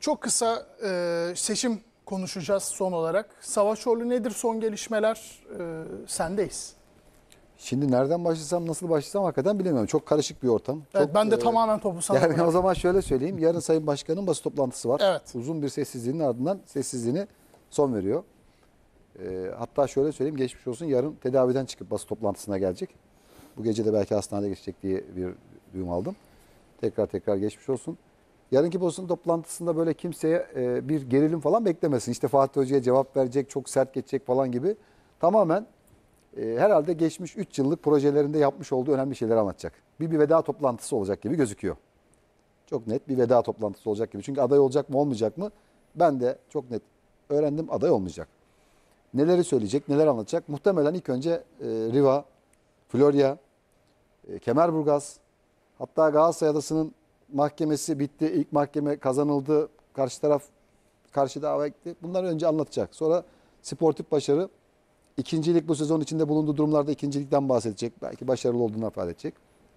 Çok kısa seçim konuşacağız son olarak. Savaşoğlu nedir son gelişmeler? Sendeyiz. Şimdi nereden başlasam, nasıl başlasam hakikaten bilemiyorum. Çok karışık bir ortam. Evet, Çok, ben de tamamen topu sana yani bırakıyorum. o zaman şöyle söyleyeyim. Yarın Sayın Başkan'ın basın toplantısı var. Evet. Uzun bir sessizliğin ardından sessizliğini son veriyor. Hatta şöyle söyleyeyim, geçmiş olsun, yarın tedaviden çıkıp basın toplantısına gelecek. Bu gece de belki hastanede geçecek diye bir duyum aldım. Tekrar geçmiş olsun. Yarınki basın toplantısında böyle kimseye bir gerilim falan beklemesin. İşte Fatih Hoca'ya cevap verecek, çok sert geçecek falan gibi. Tamamen herhalde geçmiş 3 yıllık projelerinde yapmış olduğu önemli şeyleri anlatacak. Bir veda toplantısı olacak gibi gözüküyor. Çok net bir veda toplantısı olacak gibi. Çünkü aday olacak mı olmayacak mı? Ben de çok net öğrendim, aday olmayacak. Neleri söyleyecek, neler anlatacak? Muhtemelen ilk önce Riva, Florya, Kemerburgaz, hatta Galatasaray Adası'nın mahkemesi bitti. İlk mahkeme kazanıldı. Karşı taraf karşı dava etti. Bunları önce anlatacak. Sonra sportif başarı, ikincilik, bu sezon içinde bulunduğu durumlarda ikincilikten bahsedecek. Belki başarılı olduğunu ifade edecek.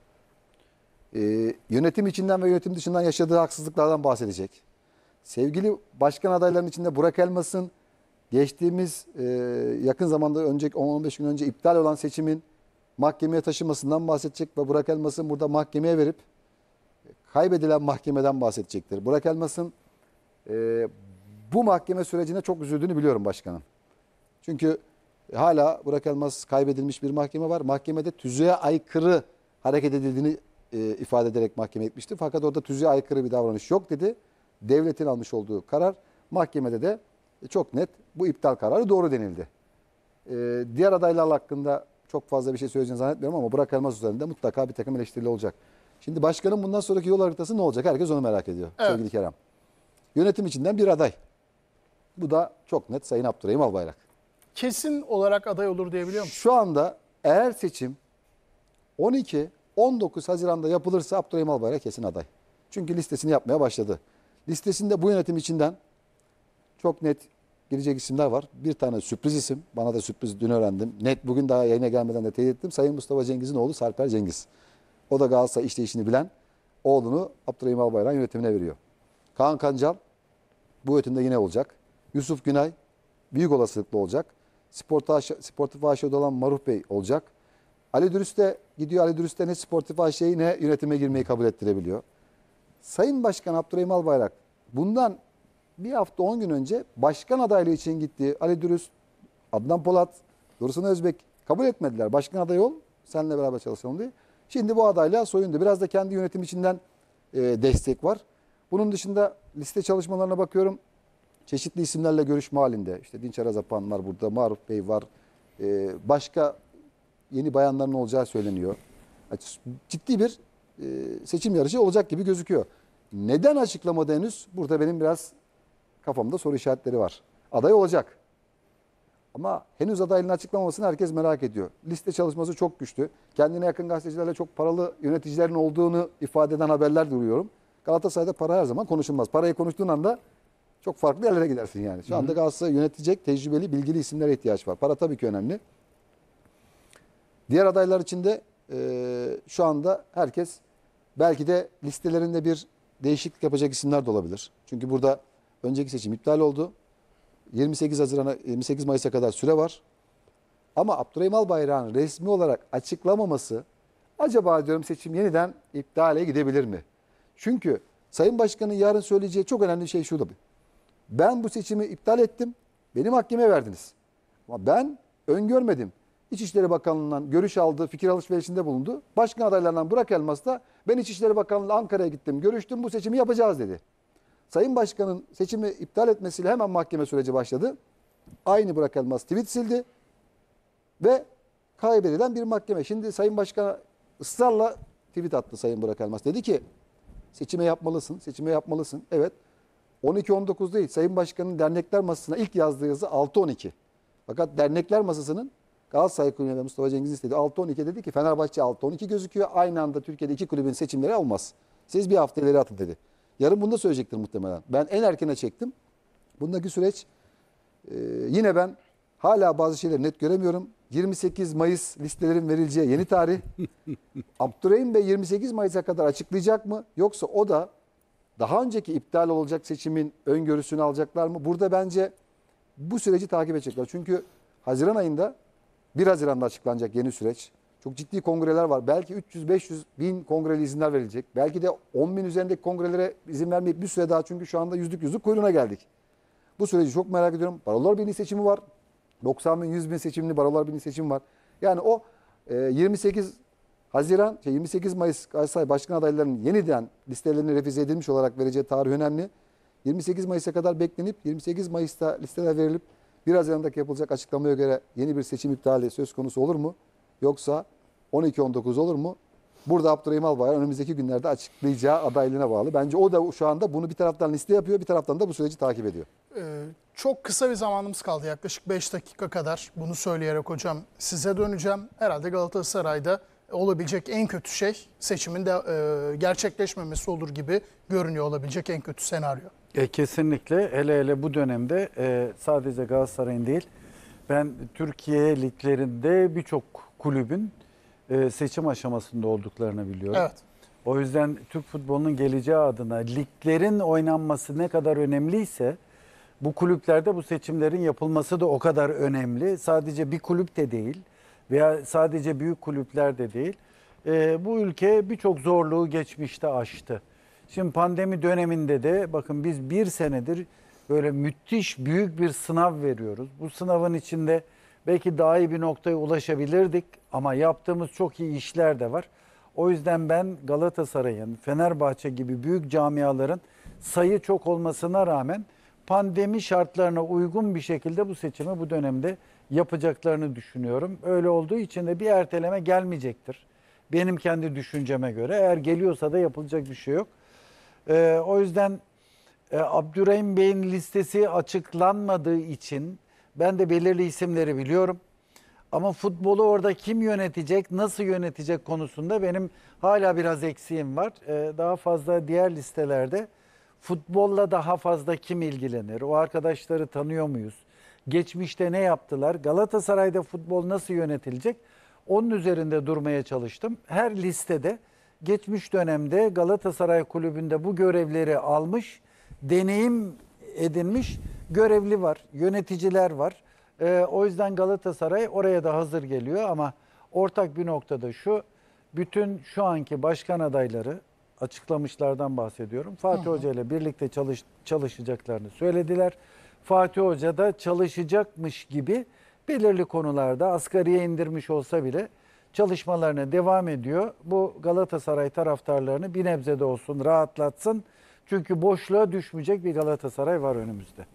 Yönetim içinden ve yönetim dışından yaşadığı haksızlıklardan bahsedecek. Sevgili başkan adaylarının içinde Burak Elmas'ın geçtiğimiz yakın zamanda önceki 10-15 gün önce iptal olan seçimin mahkemeye taşımasından bahsedecek ve Burak Elmas'ın burada mahkemeye verip kaybedilen mahkemeden bahsedecektir. Burak Elmas'ın bu mahkeme sürecine çok üzüldüğünü biliyorum başkanım. Çünkü hala Burak Elmas kaybedilmiş bir mahkeme var. Mahkemede tüzüğe aykırı hareket edildiğini ifade ederek mahkeme etmişti. Fakat orada tüzüğe aykırı bir davranış yok dedi. Devletin almış olduğu karar, mahkemede de çok net bu iptal kararı doğru denildi. Diğer adaylar hakkında çok fazla bir şey söyleyeceğini zannetmiyorum ama Burak Elmas üzerinde mutlaka bir takım eleştiriler olacak. Şimdi başkanın bundan sonraki yol haritası ne olacak? Herkes onu merak ediyor, evet, sevgili Kerem. Yönetim içinden bir aday. Bu da çok net Sayın Abdurrahim Albayrak. Kesin olarak aday olur diyebiliyor musun? Şu anda eğer seçim 12-19 Haziran'da yapılırsa Abdurrahim Albayrak kesin aday. Çünkü listesini yapmaya başladı. Listesinde bu yönetim içinden çok net girecek isimler var. Bir tane sürpriz isim. Bana da sürpriz, dün öğrendim. Net bugün daha yayına gelmeden de teyit ettim. Sayın Mustafa Cengiz'in oğlu Sarper Cengiz. O da Galatasaray işleyişini bilen, oğlunu Abdurrahim Albayrak'ın yönetimine veriyor. Kaan Kancal bu yönetimde yine olacak. Yusuf Günay büyük olasılıkla olacak. Sportif AŞ'de olan Maruh Bey olacak. Ali Dürüst de gidiyor. Ali Dürüst de ne sportif AŞ'yi ne yönetime girmeyi kabul ettirebiliyor. Sayın Başkan Abdurrahim Albayrak bundan bir hafta 10 gün önce başkan adaylığı için gitti. Ali Dürüst, Adnan Polat, Dursun Özbek kabul etmediler. Başkan adayı ol, seninle beraber çalışalım diye. Şimdi bu adaylığa soyundu. Biraz da kendi yönetim içinden destek var. Bunun dışında liste çalışmalarına bakıyorum. Çeşitli isimlerle görüşme halinde. İşte Dinçer Azapan var burada, Maruf Bey var. Başka yeni bayanların olacağı söyleniyor. Ciddi bir seçim yarışı olacak gibi gözüküyor. Neden açıklamadı henüz? Burada benim biraz kafamda soru işaretleri var. Aday olacak. Ama henüz adaylığını açıklamamasını herkes merak ediyor. Liste çalışması çok güçlü. Kendine yakın gazetecilerle çok paralı yöneticilerin olduğunu ifade eden haberler duyuyorum. Galatasaray'da para her zaman konuşulmaz. Parayı konuştuğun anda çok farklı yerlere gidersin yani. Şu anda Galatasaray yönetecek tecrübeli, bilgili isimlere ihtiyaç var. Para tabii ki önemli. Diğer adaylar için de şu anda herkes belki de listelerinde bir değişiklik yapacak isimler de olabilir. Çünkü burada önceki seçim iptal oldu. 28 Mayıs'a kadar süre var. Ama Abdurrahim Albayrak'ın resmi olarak açıklamaması acaba diyorum seçim yeniden iptale gidebilir mi? Çünkü Sayın Başkan'ın yarın söyleyeceği çok önemli şey şu da. Ben bu seçimi iptal ettim. Beni mahkemeye verdiniz. Ama ben öngörmedim. İçişleri Bakanlığı'ndan görüş aldı, fikir alışverişinde bulundu. Başkan adaylarından Burak Elmas da ben İçişleri Bakanlığı'na Ankara'ya gittim, görüştüm, bu seçimi yapacağız dedi. Sayın Başkan'ın seçimi iptal etmesiyle hemen mahkeme süreci başladı. Aynı Burak Elmas tweet sildi ve kaybedilen bir mahkeme. Şimdi Sayın Başkan'a ısrarla tweet attı Sayın Burak Elmas. Dedi ki seçime yapmalısın, seçime yapmalısın. Evet 12-19 değil. Sayın Başkan'ın dernekler masasına ilk yazdığı yazı 6-12. Fakat dernekler masasının Galatasaray Kulübü ve Mustafa Cengiz istedi. 6-12 dedi ki Fenerbahçe 6-12 gözüküyor. Aynı anda Türkiye'de iki kulübün seçimleri olmaz. Siz bir hafta ileri atın dedi. Yarın bunu da söyleyecektir muhtemelen. Ben en erkene çektim. Bundaki süreç yine ben hala bazı şeyleri net göremiyorum. 28 Mayıs listelerin verileceği yeni tarih. Abdurrahim Bey 28 Mayıs'a kadar açıklayacak mı? Yoksa o da daha önceki iptal olacak seçimin öngörüsünü alacaklar mı? Burada bence bu süreci takip edecekler. Çünkü Haziran ayında 1 Haziran'da açıklanacak yeni süreç. Çok ciddi kongreler var. Belki 300-500 bin kongreli izinler verilecek. Belki de 10 bin üzerindeki kongrelere izin vermeyip bir süre daha, çünkü şu anda yüzlük kuyruğuna geldik. Bu süreci çok merak ediyorum. Barolar Birliği seçimi var. 90 bin, 100 bin seçimli Barolar Birliği seçimi var. Yani o 28 Mayıs Galatasaray Başkan adaylarının yeniden listelerine revize edilmiş olarak vereceği tarih önemli. 28 Mayıs'a kadar beklenip 28 Mayıs'ta listeler verilip 1 Haziran'daki yapılacak açıklamaya göre yeni bir seçim iptali söz konusu olur mu? Yoksa 12-19 olur mu? Burada Abdurrahim Albayrak önümüzdeki günlerde açıklayacağı adaylığına bağlı. Bence o da şu anda bunu bir taraftan liste yapıyor, bir taraftan da bu süreci takip ediyor. Çok kısa bir zamanımız kaldı, yaklaşık 5 dakika kadar. Bunu söyleyerek hocam size döneceğim. Herhalde Galatasaray'da olabilecek en kötü şey seçimin de gerçekleşmemesi olur gibi görünüyor, olabilecek en kötü senaryo. Kesinlikle, hele bu dönemde sadece Galatasaray'ın değil, ben Türkiye liglerinde birçok kulübün seçim aşamasında olduklarını biliyorum. Evet. O yüzden Türk futbolunun geleceği adına liglerin oynanması ne kadar önemliyse bu kulüplerde bu seçimlerin yapılması da o kadar önemli. Sadece bir kulüp de değil veya sadece büyük kulüpler de değil. Bu ülke birçok zorluğu geçmişte aştı. Şimdi pandemi döneminde de bakın biz bir senedir böyle müthiş büyük bir sınav veriyoruz. Bu sınavın içinde belki daha iyi bir noktaya ulaşabilirdik ama yaptığımız çok iyi işler de var. O yüzden ben Galatasaray'ın, Fenerbahçe gibi büyük camiaların sayı çok olmasına rağmen pandemi şartlarına uygun bir şekilde bu seçimi bu dönemde yapacaklarını düşünüyorum. Öyle olduğu için de bir erteleme gelmeyecektir. Benim kendi düşünceme göre, eğer geliyorsa da yapılacak bir şey yok. O yüzden Abdurrahim Bey'in listesi açıklanmadığı için ben de belirli isimleri biliyorum. Ama futbolu orada kim yönetecek, nasıl yönetecek konusunda benim hala biraz eksiğim var. Daha fazla diğer listelerde futbolla daha fazla kim ilgilenir? O arkadaşları tanıyor muyuz? Geçmişte ne yaptılar? Galatasaray'da futbol nasıl yönetilecek? Onun üzerinde durmaya çalıştım. Her listede geçmiş dönemde Galatasaray Kulübü'nde bu görevleri almış, deneyim edinmiş görevli var, yöneticiler var. O yüzden Galatasaray oraya da hazır geliyor ama ortak bir noktada şu, bütün şu anki başkan adayları, açıklamışlardan bahsediyorum, Fatih Hoca ile birlikte çalışacaklarını söylediler. Fatih Hoca da çalışacakmış gibi belirli konularda asgariye indirmiş olsa bile çalışmalarına devam ediyor. Bu Galatasaray taraftarlarını bir nebze de olsun rahatlatsın. Çünkü boşluğa düşmeyecek bir Galatasaray var önümüzde.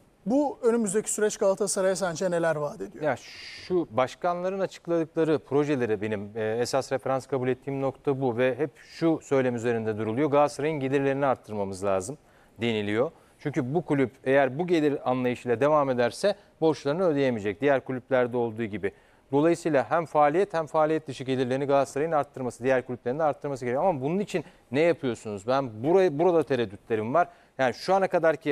Bu önümüzdeki süreç Galatasaray'a sence neler vaat ediyor? Ya şu başkanların açıkladıkları projeleri benim esas referans kabul ettiğim nokta bu ve hep şu söylem üzerinde duruluyor. Galatasaray'ın gelirlerini arttırmamız lazım deniliyor. Çünkü bu kulüp eğer bu gelir anlayışıyla devam ederse borçlarını ödeyemeyecek. Diğer kulüplerde olduğu gibi. Dolayısıyla hem faaliyet dışı gelirlerini Galatasaray'ın arttırması, diğer kulüplerin de arttırması gerekiyor. Ama bunun için ne yapıyorsunuz? Ben burada tereddütlerim var. Yani şu ana kadarki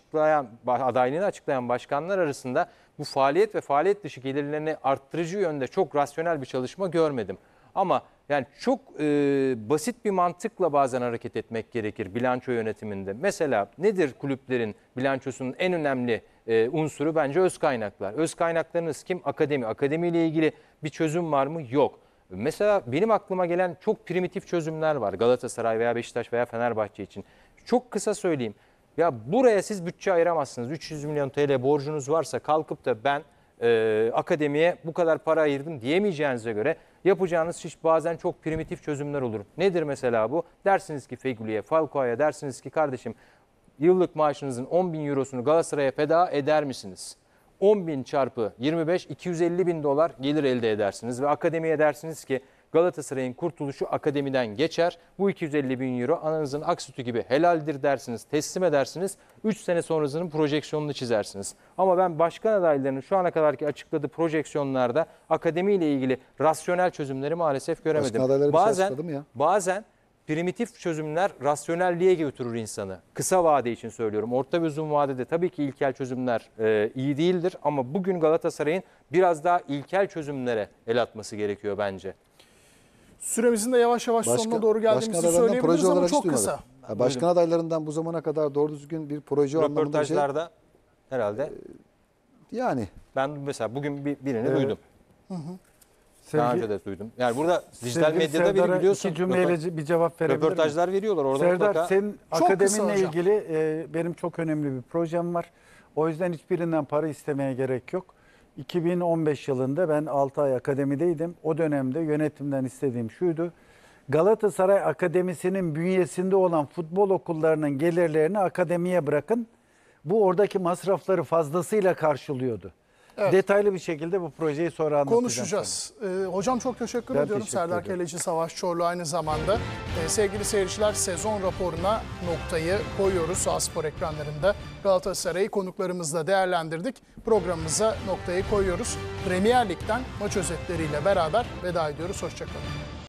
adaylığını açıklayan başkanlar arasında bu faaliyet ve faaliyet dışı gelirlerini arttırıcı yönde çok rasyonel bir çalışma görmedim. Ama yani çok basit bir mantıkla bazen hareket etmek gerekir bilanço yönetiminde. Mesela nedir kulüplerin bilançosunun en önemli unsuru? Bence öz kaynaklar. Öz kaynaklarınız kim? Akademi. Akademiyle ilgili bir çözüm var mı? Yok. Mesela benim aklıma gelen çok primitif çözümler var Galatasaray veya Beşiktaş veya Fenerbahçe için. Çok kısa söyleyeyim. Ya buraya siz bütçe ayıramazsınız. 300 milyon TL borcunuz varsa kalkıp da ben akademiye bu kadar para ayırdım diyemeyeceğinize göre yapacağınız iş bazen çok primitif çözümler olur. Nedir mesela bu? Dersiniz ki Fegüli'ye, Falcao'ya dersiniz ki kardeşim yıllık maaşınızın 10 bin eurosunu Galatasaray'a feda eder misiniz? 10 bin çarpı 25 250 bin dolar gelir elde edersiniz ve akademiye dersiniz ki Galatasaray'ın kurtuluşu akademiden geçer. Bu 250 bin euro ananızın ak sütü gibi helaldir dersiniz, teslim edersiniz. 3 sene sonrasının projeksiyonunu çizersiniz. Ama ben başkan adaylarının şu ana kadarki açıkladığı projeksiyonlarda akademiyle ilgili rasyonel çözümleri maalesef göremedim. Başkan adayları bir şey açıkladı mı ya? Bazen primitif çözümler rasyonelliğe götürür insanı. Kısa vade için söylüyorum. Orta ve uzun vadede tabii ki ilkel çözümler iyi değildir. Ama bugün Galatasaray'ın biraz daha ilkel çözümlere el atması gerekiyor bence. Süremizin de yavaş yavaş sonuna doğru geldiğimizi adaylarından proje söyleyebiliriz ama olarak çok hiç duymadım. kısa. Ya başkan adaylarından bu zamana kadar doğru düzgün bir proje anlamında bir şey. Röportajlarda herhalde Yani ben mesela bugün birini Evet. duydum. Daha önce de duydum. Yani burada dijital sevgili medyada biri Serdar'a biliyorsun. iki cümleyle bir cevap verebilir miyim? Röportajlar veriyorlar orada Serdar, mutlaka. senin Çok kısa akademinle hocam. ilgili benim çok önemli bir projem var. O yüzden hiçbirinden para istemeye gerek yok. 2015 yılında ben 6 ay akademideydim. O dönemde yönetimden istediğim şuydu: Galatasaray Akademisi'nin bünyesinde olan futbol okullarının gelirlerini akademiye bırakın. Bu oradaki masrafları fazlasıyla karşılıyordu. Evet. Detaylı bir şekilde bu projeyi sonra anlatacağım. Konuşacağız. Hocam çok teşekkür Ben ediyorum. teşekkür Serdar ederim. Keleci, Savaş Çorlu aynı zamanda. Sevgili seyirciler, sezon raporuna noktayı koyuyoruz. Sağspor ekranlarında Galatasaray'ı konuklarımızla değerlendirdik. Programımıza noktayı koyuyoruz. Premier Lig'den maç özetleriyle beraber veda ediyoruz. Hoşçakalın.